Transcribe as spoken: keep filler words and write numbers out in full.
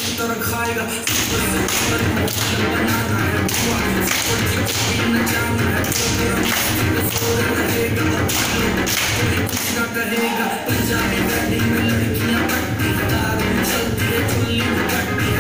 तरह खाएगा सुपर से ऊपर मतलब बनाना है बुआ सुपर से न जाना है तो तेरा मस्ती सो रहेगा और कोई कुछ ना कहेगा पंजाबी वेडिंग में लड़कियां पट्टी दारू चलती है चुल्ली में कट्टी